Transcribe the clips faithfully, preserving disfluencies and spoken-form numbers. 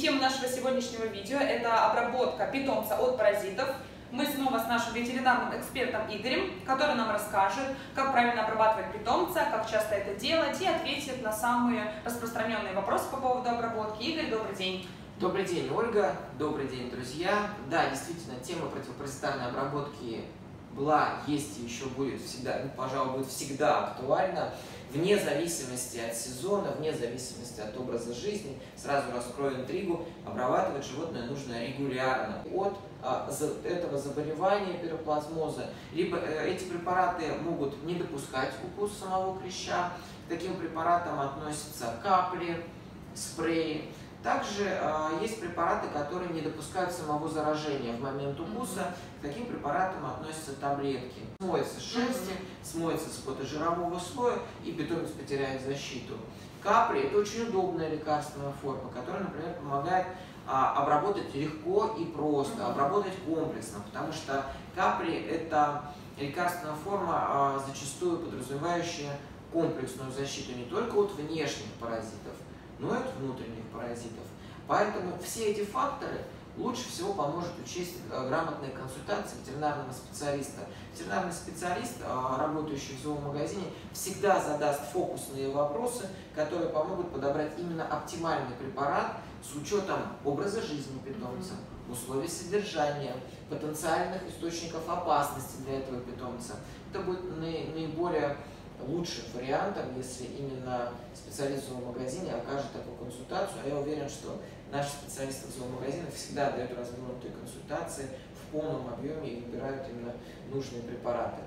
тема нашего сегодняшнего видео – это обработка питомца от паразитов. Мы снова с нашим ветеринарным экспертом Игорем, который нам расскажет, как правильно обрабатывать питомца, как часто это делать, и ответит на самые распространенные вопросы по поводу обработки. Игорь, добрый день. Добрый день, Ольга. Добрый день, друзья. Да, действительно, тема противопаразитарной обработки была, есть и еще будет всегда, ну, пожалуй, будет всегда актуальна, вне зависимости от сезона, вне зависимости от образа жизни. Сразу раскрою интригу, обрабатывать животное нужно регулярно. От а, за, этого заболевания пироплазмоза, либо э, эти препараты могут не допускать укус самого клеща. К таким препаратам относятся капли, спреи. Также э, есть препараты, которые не допускают самого заражения в момент укуса. К таким препаратам относятся таблетки. Смоется с шерсти, смоется с потожирового слоя, и питомец потеряет защиту. Капли – это очень удобная лекарственная форма, которая, например, помогает а, обработать легко и просто, обработать комплексно, потому что капли – это лекарственная форма, а, зачастую подразумевающая комплексную защиту не только от внешних паразитов, но и от внутренних паразитов. Поэтому все эти факторы лучше всего поможет учесть грамотная консультация ветеринарного специалиста. Ветеринарный специалист, работающий в зоомагазине, всегда задаст фокусные вопросы, которые помогут подобрать именно оптимальный препарат с учетом образа жизни питомца, условий содержания, потенциальных источников опасности для этого питомца. Это будет наиболее лучшим вариантом, если именно специалист в зоомагазине окажет такую консультацию. А я уверен, что наши специалисты в зоомагазинах всегда дают развернутые консультации в полном объеме и выбирают именно нужные препараты.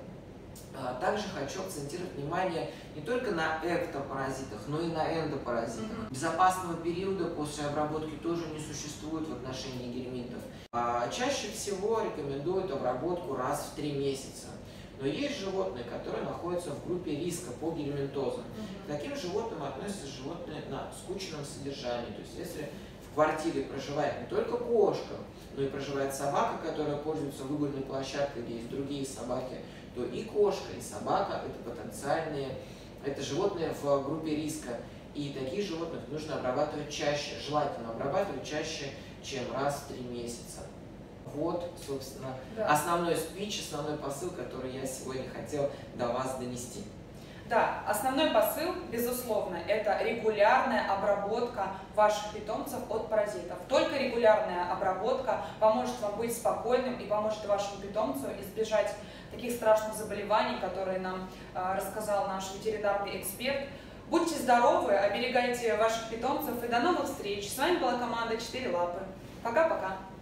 Также хочу акцентировать внимание не только на эктопаразитах, но и на эндопаразитах. Mm-hmm. Безопасного периода после обработки тоже не существует в отношении гельминтов. Чаще всего рекомендуют обработку раз в три месяца. Но есть животные, которые находятся в группе риска по гельминтозам. Mm-hmm. К таким животным относятся животные на скучном содержании. То есть если в квартире проживает не только кошка, но и проживает собака, которая пользуется выгульной площадкой, где есть другие собаки, то и кошка, и собака – это потенциальные, это животные в группе риска. И таких животных нужно обрабатывать чаще, желательно обрабатывать чаще, чем раз в три месяца. Вот, собственно, да. Основной спич, основной посыл, который я сегодня хотел до вас донести. Да, основной посыл, безусловно, это регулярная обработка ваших питомцев от паразитов. Только регулярная обработка поможет вам быть спокойным и поможет вашему питомцу избежать таких страшных заболеваний, которые нам э, рассказал наш ветеринарный эксперт. Будьте здоровы, оберегайте ваших питомцев и до новых встреч. С вами была команда четыре лапы. Пока-пока.